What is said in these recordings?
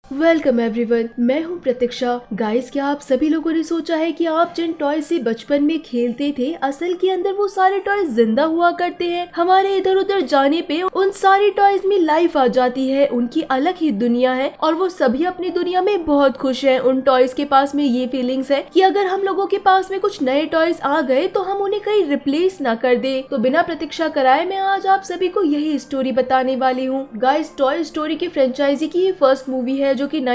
Welcome everyone, मैं हूं प्रतीक्षा। Guys, क्या आप सभी लोगों ने सोचा है कि आप जिन टॉय से बचपन में खेलते थे, असल के अंदर वो सारे टॉय जिंदा हुआ करते हैं। हमारे इधर उधर जाने पे उन सारे टॉयज में लाइफ आ जाती है, उनकी अलग ही दुनिया है और वो सभी अपनी दुनिया में बहुत खुश हैं। उन टॉयज के पास में ये फीलिंग्स है कि अगर हम लोगों के पास में कुछ नए टॉयज आ गए तो हम उन्हें कहीं रिप्लेस ना कर दे। तो बिना प्रतीक्षा कराए मैं आज आप सभी को यही स्टोरी बताने वाली हूँ। गाइस, टॉय स्टोरी की फ्रेंचाइजी की ये फर्स्ट मूवी है जो कि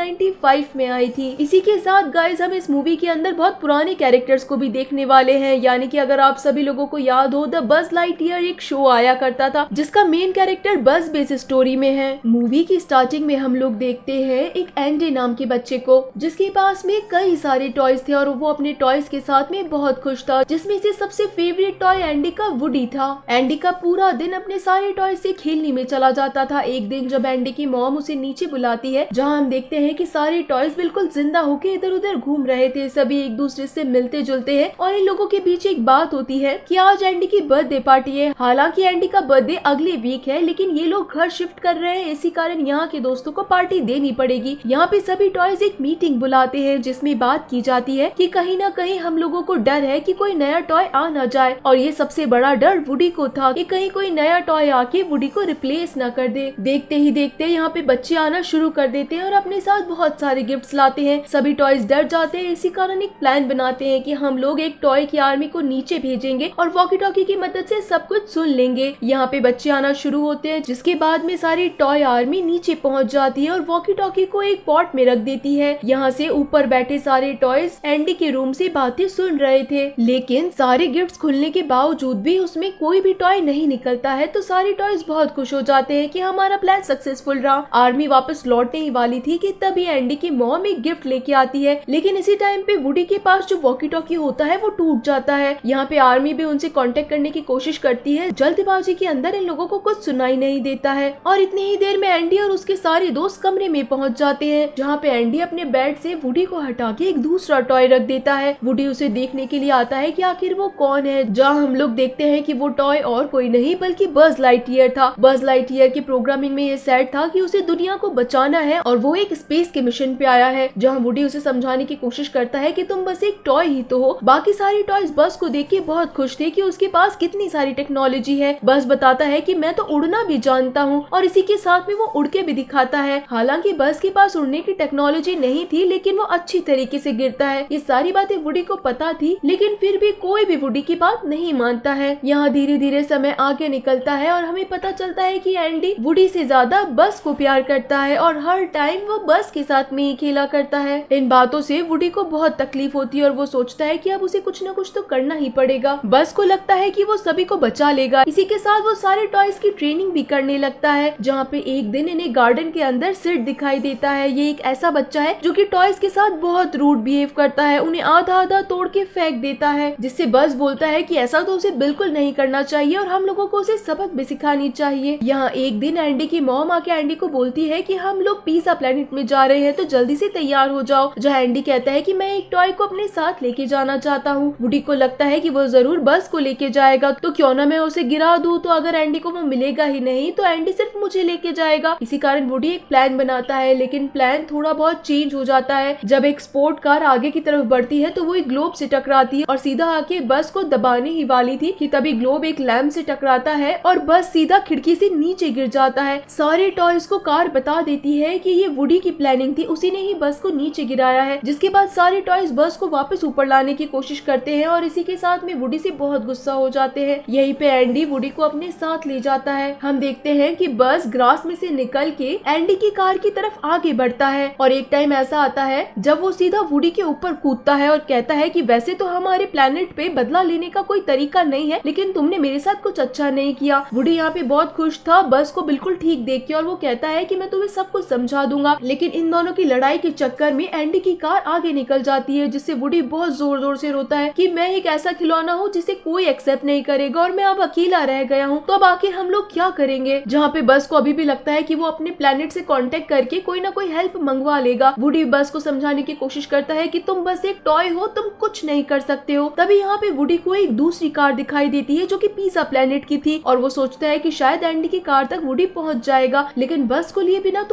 1995 में आई थी। इसी के साथ गाइस हम इस मूवी के अंदर बहुत पुराने कैरेक्टर्स को भी देखने वाले हैं। यानी कि अगर आप सभी लोगों को याद हो, द बज लाइटईयर एक शो आया करता था जिसका main character Buzz base story में है। मूवी की स्टार्टिंग में हम लोग देखते हैं एक एंडी नाम के बच्चे को जिसके पास में कई सारे टॉयज थे और वो अपने टॉयज के साथ में बहुत खुश था, जिसमें से सबसे फेवरेट टॉय एंडी का वुडी था। एंडी का पूरा दिन अपने सारे टॉय से खेलने में चला जाता था। एक दिन जब एंडी की मॉम उसे नीचे बुलाती है, जहाँ हम देखते हैं कि सारे टॉयज बिल्कुल जिंदा होके इधर उधर घूम रहे थे, सभी एक दूसरे से मिलते जुलते हैं और इन लोगों के बीच एक बात होती है कि आज एंडी की बर्थडे पार्टी है। हालांकि एंडी का बर्थडे अगले वीक है, लेकिन ये लोग घर शिफ्ट कर रहे हैं, इसी कारण यहाँ के दोस्तों को पार्टी देनी पड़ेगी। यहाँ पे सभी टॉयज एक मीटिंग बुलाते हैं जिसमें बात की जाती है कि कहीं ना कहीं हम लोगों को डर है कि कोई नया टॉय आ ना जाए, और ये सबसे बड़ा डर वुडी को था कि कहीं कोई नया टॉय आके वुडी को रिप्लेस ना कर दे। देखते ही देखते यहाँ पे बच्चे आना शुरू कर देते हैं और अपने साथ बहुत सारे गिफ्ट्स लाते हैं। सभी टॉयज डर जाते हैं, इसी कारण एक प्लान बनाते हैं कि हम लोग एक टॉय की आर्मी को नीचे भेजेंगे और वॉकी टॉकी की मदद से सब कुछ सुन लेंगे। यहाँ पे बच्चे आना शुरू होते हैं, जिसके बाद में सारी टॉय आर्मी नीचे पहुँच जाती है और वॉकी टॉकी को एक पॉट में रख देती है। यहाँ से ऊपर बैठे सारे टॉयज एंडी के रूम से बातें सुन रहे थे, लेकिन सारे गिफ्ट्स खुलने के बावजूद भी उसमें कोई भी टॉय नहीं निकलता है। तो सारे टॉयज बहुत खुश हो जाते हैं कि हमारा प्लान सक्सेसफुल रहा। आर्मी वापस लौटने ही वाली थी कि तभी एंडी की मॉम एक गिफ्ट लेके आती है, लेकिन इसी टाइम पे वुडी के पास जो वॉकी टॉकी होता है वो टूट जाता है। यहाँ पे आर्मी भी उनसे कांटेक्ट करने की कोशिश करती है, जल्दबाजी के अंदर इन लोगों को कुछ सुनाई नहीं देता है और इतनी ही देर में एंडी और उसके सारे दोस्त कमरे में पहुंच जाते हैं, जहाँ पे एंडी अपने बेड से वुडी को हटा के एक दूसरा टॉय रख देता है। वुडी उसे देखने के लिए आता है कि आखिर वो कौन है, जहाँ हम लोग देखते हैं कि वो टॉय और कोई नहीं बल्कि बज लाइटईयर था। बज लाइटईयर की प्रोग्रामिंग में ये सेट था कि उसे दुनिया को बचाना है और वो एक स्पेस के मिशन पे आया है, जहाँ वुडी उसे समझाने की कोशिश करता है कि तुम बस एक टॉय ही तो हो। बाकी सारे टॉयज बस को देख के बहुत खुश थे कि उसके पास कितनी सारी टेक्नोलॉजी है। बस बताता है कि मैं तो उड़ना भी जानता हूँ और इसी के साथ में वो उड़ के भी दिखाता है। हालांकि बस के पास उड़ने की टेक्नोलॉजी नहीं थी, लेकिन वो अच्छी तरीके से गिरता है। ये सारी बातें वुडी को पता थी, लेकिन फिर भी कोई भी वुडी की बात नहीं मानता है। यहाँ धीरे धीरे समय आगे निकलता है और हमें पता चलता है कि एंडी वुडी से ज्यादा बस को प्यार करता है और हर टाइम वो बस के साथ में ही खेला करता है। इन बातों से वुडी को बहुत तकलीफ होती है और वो सोचता है कि अब उसे कुछ न कुछ तो करना ही पड़ेगा। बस को लगता है कि वो सभी को बचा लेगा। इसी के साथ वो सारे टॉयज की ट्रेनिंग भी करने लगता है, जहाँ पे एक दिन इन्हें गार्डन के अंदर सिड दिखाई देता है। ये एक ऐसा बच्चा है जो कि टॉयज के साथ बहुत रूड बिहेव करता है, उन्हें आधा आधा तोड़ के फेंक देता है, जिससे बस बोलता है कि ऐसा तो उसे बिल्कुल नहीं करना चाहिए और हम लोगों को उसे सबक भी सिखानी चाहिए। यहाँ एक दिन एंडी की मॉम आके एंडी को बोलती है कि हम लोग पिज़्ज़ा प्लेनेट में जा रहे हैं, तो जल्दी से तैयार हो जाओ। जहाँ एंडी कहता है कि मैं एक टॉय को अपने साथ लेके जाना चाहता हूँ। वुडी को लगता है कि वो जरूर बस को लेके जाएगा, तो क्यों ना मैं उसे गिरा दूं, तो अगर एंडी को वो मिलेगा ही नहीं तो एंडी सिर्फ मुझे लेके जाएगा। इसी कारण वुडी एक प्लान बनाता है, लेकिन प्लान थोड़ा बहुत चेंज हो जाता है। जब एक स्पोर्ट कार आगे की तरफ बढ़ती है तो वो एक ग्लोब से टकराती है और सीधा आके बस को दबाने ही वाली थी कि तभी ग्लोब एक लैंप से टकराता है और बस सीधा खिड़की से नीचे गिर जाता है। सारे टॉयज को कार बता देती है कि ये वुडी की प्लानिंग थी, उसी ने ही बस को नीचे गिराया है, जिसके बाद सारे टॉयज बस को वापस ऊपर लाने की कोशिश करते हैं और इसी के साथ में वुडी से बहुत गुस्सा हो जाते हैं। यहीं पे एंडी वुडी को अपने साथ ले जाता है। हम देखते हैं कि बस ग्रास में से निकल के एंडी की कार की तरफ आगे बढ़ता है और एक टाइम ऐसा आता है जब वो सीधा वुडी के ऊपर कूदता है और कहता है कि वैसे तो हमारे प्लेनेट पे बदला लेने का कोई तरीका नहीं है, लेकिन तुमने मेरे साथ कुछ अच्छा नहीं किया। वुडी यहाँ पे बहुत खुश था बस को बिल्कुल ठीक देख के और वो कहता है कि मैं तुम्हें सब कुछ समझा दूंगा, लेकिन इन दोनों की लड़ाई के चक्कर में एंडी की कार आगे निकल जाती है, जिससे वुडी बहुत जोर जोर से रोता है कि मैं एक ऐसा खिलौना हूँ जिसे कोई एक्सेप्ट नहीं करेगा और मैं अब अकेला रह गया हूँ, तो अब आखिर हम लोग क्या करेंगे। जहाँ पे बस को अभी भी लगता है कि वो अपने प्लेनेट से कांटेक्ट करके कोई ना कोई हेल्प मंगवा लेगा। वुडी बस को समझाने की कोशिश करता है कि तुम बस एक टॉय हो, तुम कुछ नहीं कर सकते हो। तभी यहाँ पे वुडी को एक दूसरी कार दिखाई देती है जो कि पिज़्ज़ा प्लेनेट की थी और वो सोचता है कि शायद एंडी की कार तक वुडी पहुंच जाएगा, लेकिन बस को लिए बिना तो वो कैसे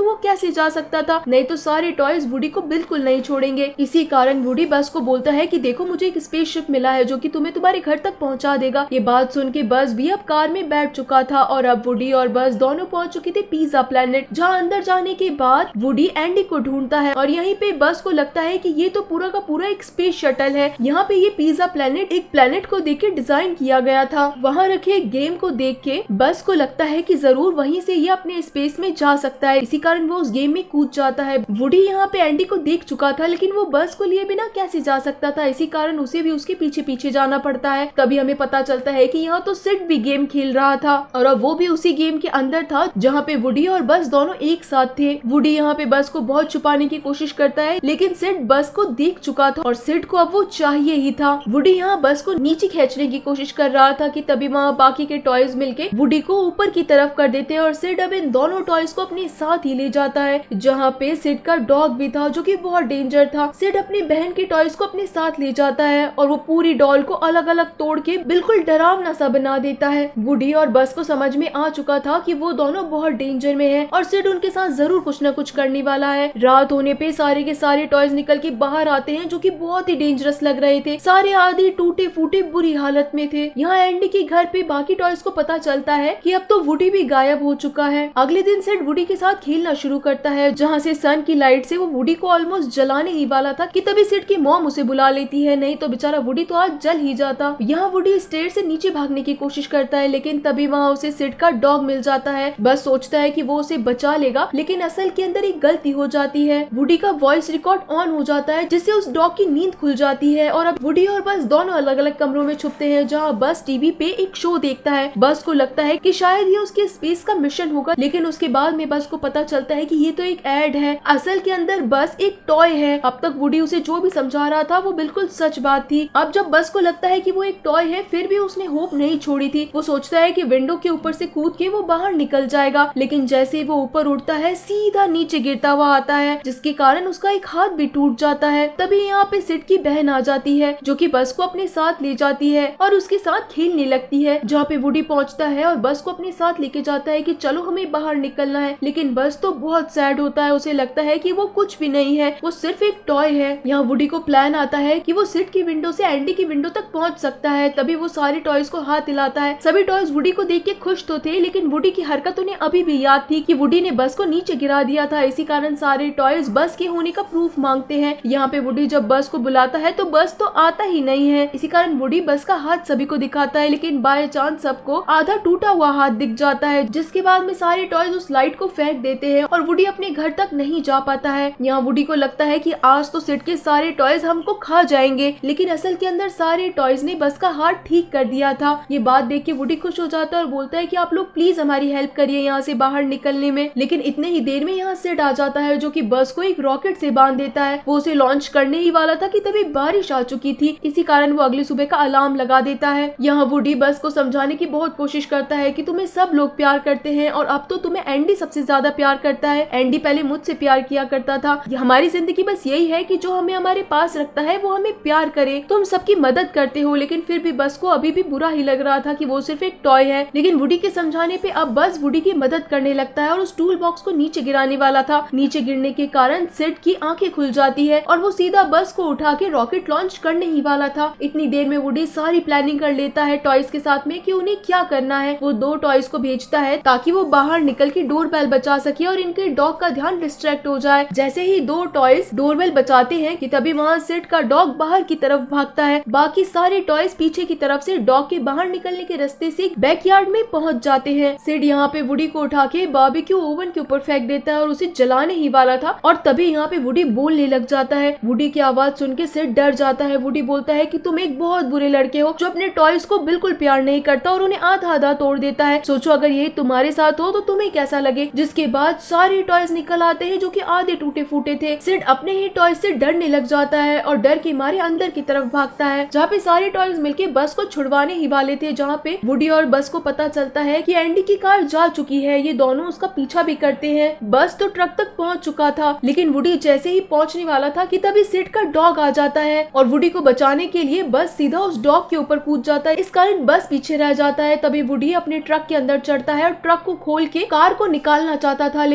से जा सकता था, नहीं तो सारे टॉयज वुडी को बिल्कुल नहीं छोड़ेंगे। इसी कारण वुडी बस को बोलता है कि देखो मुझे एक स्पेसशिप मिला है जो कि तुम्हें तुम्हारे घर तक पहुंचा देगा। ये बात सुन के बस भी अब कार में बैठ चुका था और अब वुडी और बस दोनों पहुंच चुके थे पिज्जा प्लेनेट, जहाँ अंदर जाने के बाद वुडी एंडी को ढूंढता है और यहीं पे बस को लगता है कि ये तो पूरा का पूरा एक स्पेस शटल है। यहाँ पे ये पिज्जा प्लेनेट एक प्लेनेट को देख के डिजाइन किया गया था। वहाँ रखे एक गेम को देख के बस को लगता है कि जरूर वहीं से ये अपने स्पेस में जा सकता है, इसी कारण वो उस गेम में कूद जाता है। वुडी यहाँ पे एंडी को देख चुका था, लेकिन वो बस को लिए बिना कैसे जा सकता था, इसी कारण उसे भी उसके पीछे पीछे जाना पड़ता है। तभी हमें पता चलता है कि यहाँ तो सिड भी गेम खेल रहा था और अब वो भी उसी गेम के अंदर था जहाँ पे वुडी और बस दोनों एक साथ थे। वुडी यहाँ पे बस को बहुत छुपाने की कोशिश करता है, लेकिन सिड बस को देख चुका था और सिड को अब वो चाहिए ही था। वुडी यहाँ बस को नीचे खींचने की कोशिश कर रहा था कि तभी वहाँ बाकी के टॉयज मिलके वुडी को ऊपर की तरफ कर देते हैं और सिड अब इन दोनों टॉयज को अपने साथ ही ले जाता है, जहाँ पे सिड का डॉग भी था जो कि बहुत डेंजर था। सिड अपनी बहन के टॉयज को अपने साथ ले जाता है और वो पूरी डॉल को अलग अलग तोड़ के बिल्कुल डरावना सा बना देता है। वुडी और बस को समझ में आ चुका था कि वो दोनों बहुत डेंजर में हैं और सिड उनके साथ जरूर कुछ न कुछ करने वाला है। रात होने पे सारे के सारे टॉयज निकल के बाहर आते हैं जो कि बहुत ही डेंजरस लग रहे थे। सारे आधे टूटे फूटे बुरी हालत में थे। यहाँ एंडी के घर पे बाकी टॉयज को पता चलता है कि अब तो वुडी भी गायब हो चुका है। अगले दिन सिड वुडी के साथ खेलना शुरू करता है, जहाँ से सन की लाइट से वो वुडी को ऑलमोस्ट जलाने ही वाला था कि तभी सिड की मॉम उसे बुला लेती है, नहीं तो बेचारा वुडी तो आज जल ही जाता। यहाँ वुडी स्टेयर से नीचे भागने की कोशिश करता है, लेकिन तभी वहाँ उसे सिड का डॉग मिल जाता है। बस सोचता है कि वो उसे बचा लेगा, लेकिन असल के अंदर एक गलती हो जाती है। वुडी का वॉइस रिकॉर्ड ऑन हो जाता है, जिससे उस डॉग की नींद खुल जाती है और अब वुडी और बस दोनों अलग अलग कमरों में छुपते हैं, जहाँ बस टीवी पे एक शो देखता है। बस को लगता है कि शायद ये उसके स्पेस का मिशन होगा, लेकिन उसके बाद में बस को पता चलता है कि ये तो एक एड है। असल के अंदर बस एक टॉय है। अब तक वुडी उसे जो भी समझा रहा था वो बिल्कुल सच बात थी। अब जब बस को लगता है कि वो एक टॉय है, फिर भी उसने होप नहीं छोड़ी थी। वो सोचता है कि विंडो के ऊपर से कूद के वो बाहर निकल जाएगा, लेकिन जैसे ही वो ऊपर उड़ता है सीधा नीचे गिरता हुआ आता है, जिसके कारण उसका एक हाथ भी टूट जाता है। तभी यहाँ पे सिड की बहन आ जाती है, जो कि बस को अपने साथ ले जाती है और उसके साथ खेलने लगती है। जहाँ पे वुडी पहुँचता है और बस को अपने साथ लेके जाता है कि चलो हमें बाहर निकलना है, लेकिन बस तो बहुत सैड होता है। उसे लगता है कि वो कुछ भी नहीं है, वो सिर्फ एक टॉय है। यहाँ वुडी को प्लान आता है कि वो सिड की विंडो से एंडी की विंडो तक पहुँच सकता है। तभी वो सारे टॉयज को हाथ हिलाता है। सभी टॉयज वुडी को देख के खुश तो थे, लेकिन वुडी की हरकत उन्हें अभी भी याद थी कि वुडी ने बस को नीचे गिरा दिया था। इसी कारण सारे टॉयज बस के होने का प्रूफ मांगते हैं। यहाँ पे वुडी जब बस को बुलाता है तो बस तो आता ही नहीं है। इसी कारण वुडी बस का हाथ सभी को दिखाता है, लेकिन बाय चांस सबको आधा टूटा हुआ हाथ दिख जाता है, जिसके बाद में सारे टॉयज उस लाइट को फेंक देते हैं और वुडी अपने घर तक नहीं जा पाता है। यहाँ वुडी को लगता है कि आज तो सिड के सारे टॉयज हमको खा जाएंगे, लेकिन असल के अंदर सारे टॉयज ने बस का हाथ ठीक कर दिया था। ये बात देख के वुडी खुश हो जाता है और बोलता है कि आप लोग प्लीज हमारी हेल्प करिए यहाँ से बाहर निकलने में। लेकिन इतने ही देर में यहाँ सिड आ जाता है, जो कि बस को एक रॉकेट से बांध देता है। वो उसे लॉन्च करने ही वाला था कि तभी बारिश आ चुकी थी। इसी कारण वो अगली सुबह का अलार्म लगा देता है। यहाँ वुडी बस को समझाने की बहुत कोशिश करता है कि तुम्हें सब लोग प्यार करते हैं और अब तो तुम्हें एंडी सबसे ज्यादा प्यार करता है। एंडी पहले मुझसे प्यार किया करता था। हमारी जिंदगी बस यही है कि जो हमें हमारे पास रखता है वो हमें प्यार करे। तुम सबकी मदद करते हो, लेकिन फिर भी बस को अभी भी बुरा ही लग रहा था कि वो सिर्फ एक टॉय है। लेकिन वुडी के समझाने पे अब बस वुडी की मदद करने लगता है और उस टूल बॉक्स को नीचे गिराने वाला था। नीचे गिरने के कारण सिड की आंखें खुल जाती है और वो सीधा बस को उठा के रॉकेट लॉन्च करने ही वाला था। इतनी देर में वुडी सारी प्लानिंग कर लेता है टॉयज के साथ में कि उन्हें क्या करना है। वो 2 टॉयज को भेजता है ताकि वो बाहर निकल के डोरबेल बचा सके और इनके डॉग का ध्यान डिस्ट्रैक्ट हो जाए। जैसे ही 2 टॉयज डोरबेल बचाते हैं कि तभी वहाँ सिड का डॉग बाहर की तरफ भागता है। बाकी सारे टॉयज पीछे की तरफ से डॉग के बाहर निकलने के रास्ते से बैकयार्ड में पहुंच जाते हैं। सिड यहाँ पे वुडी को उठा के बारबेक्यू ओवन के ऊपर फेंक देता है और उसे जलाने ही वाला था और तभी यहाँ पे वुडी बोलने लग जाता है। वुडी की आवाज सुन के सिड डर जाता है। वुडी बोलता है कि तुम एक बहुत बुरे लड़के हो जो अपने टॉयज को बिल्कुल प्यार नहीं करता और उन्हें आधा आधा तोड़ देता है। सोचो अगर ये तुम्हारे साथ हो तो तुम्हें कैसा लगे। जिसके बाद सारे टॉयज निकल आते हैं जो कि आधे टूटे फूटे थे। सिड अपने ही टॉयज से डरने लग जाता है और डर के मारे अंदर की तरफ भागता है, जहाँ पे सारे टॉयज मिलके बस को छुड़वाने ही वाले थे। जहाँ पे वुडी और बस को पता चलता है कि एंडी की कार जा चुकी है। ये दोनों उसका पीछा भी करते हैं। बस तो ट्रक तक पहुँच चुका था, लेकिन वुडी जैसे ही पहुँचने वाला था कि तभी सिड का डॉग आ जाता है और वुडी को बचाने के लिए बस सीधा उस डॉग के ऊपर कूद जाता है। इस कारण बस पीछे रह जाता है। तभी वुडी अपने ट्रक के अंदर चढ़ता है और ट्रक को खोल के कार को निकालना चाहता था, लेकिन वहाँ पे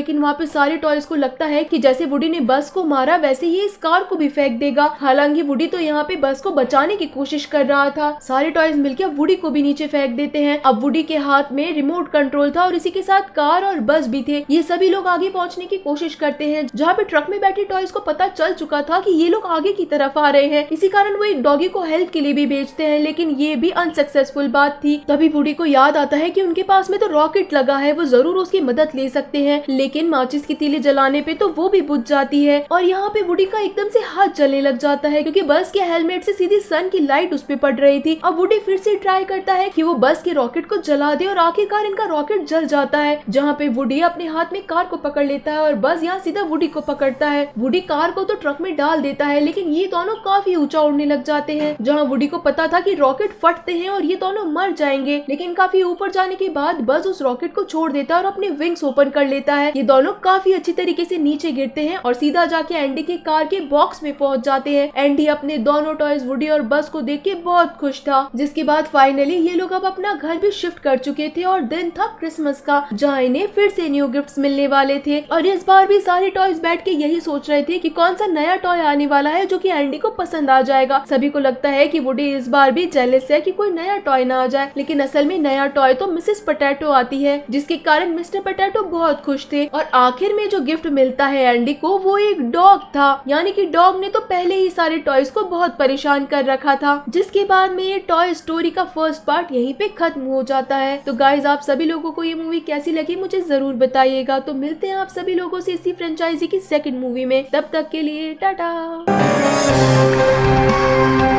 पे सारे टॉयज को लगता है कि जैसे वुडी ने बस को मारा वैसे ये इस कार को भी फेंक देगा। हालांकि वुडी तो यहाँ पे बस को बचाने की कोशिश कर रहा था। सारे टॉयज मिलकर वुडी को भी नीचे फेंक देते हैं। अब वुडी के हाथ में रिमोट कंट्रोल था और इसी के साथ कार और बस भी थे। ये सभी लोग आगे पहुंचने की कोशिश करते हैं, जहाँ पे ट्रक में बैठे टॉयज को पता चल चुका था कि ये लोग आगे की तरफ आ रहे हैं। इसी कारण वो एक डॉगी को हेल्प के लिए भी भेजते हैं, लेकिन ये भी अनसक्सेसफुल बात थी। तभी वुडी को याद आता है कि उनके पास में तो रॉकेट लगा है, वो जरूर उसकी मदद ले सकते हैं। लेकिन माचिस की तीली जलाने पे तो वो भी बुझ जाती है और यहाँ पे वुडी का एकदम से हाथ जलने लग जाता है, क्योंकि बस के हेलमेट से सीधी सन की लाइट उस पे पड़ रही थी। अब वुडी फिर से ट्राई करता है कि वो बस के रॉकेट को जला दे और आखिरकार इनका रॉकेट जल जाता है, जहाँ पे वुडी अपने हाथ में कार को पकड़ लेता है और बस यहाँ सीधा वुडी को पकड़ता है। वुडी कार को तो ट्रक में डाल देता है, लेकिन ये दोनों काफी ऊंचा उड़ने लग जाते हैं, जहाँ वुडी को पता था कि रॉकेट फटते हैं और ये दोनों मर जाएंगे। लेकिन काफी ऊपर जाने के बाद बस उस रॉकेट को छोड़ देता है और अपने विंग्स ओपन कर लेता है। ये दोनों काफी अच्छी तरीके से नीचे गिरते हैं और सीधा जाके एंडी के कार के बॉक्स में पहुंच जाते हैं। एंडी अपने दोनों टॉयज वुडी और बस को देख के बहुत खुश था। जिसके बाद फाइनली ये लोग अब अपना घर भी शिफ्ट कर चुके थे और दिन था क्रिसमस का, जहाँ इन्हें फिर से न्यू गिफ्ट्स मिलने वाले थे। और इस बार भी सारे टॉयज बैठ के यही सोच रहे थे कि कौन सा नया टॉय आने वाला है जो कि एंडी को पसंद आ जाएगा। सभी को लगता है कि वुडी इस बार भी जेलस है कि कोई नया टॉय ना आ जाए, लेकिन असल में नया टॉय तो मिसेस पोटैटो आती है, जिसके कारण मिस्टर पोटैटो बहुत खुश थे। और आखिर में जो गिफ्ट मिलता है एंडी को वो एक डॉग था, यानी कि डॉग ने तो पहले ही सारे टॉयज को बहुत परेशान कर रखा था। जिसके बाद में ये टॉय स्टोरी का फर्स्ट पार्ट यहीं पे खत्म हो जाता है। तो गाइज आप सभी लोगों को ये मूवी कैसी लगी मुझे जरूर बताइएगा। तो मिलते हैं आप सभी लोगों से इसी फ्रेंचाइजी की सेकंड मूवी में, तब तक के लिए टाटा।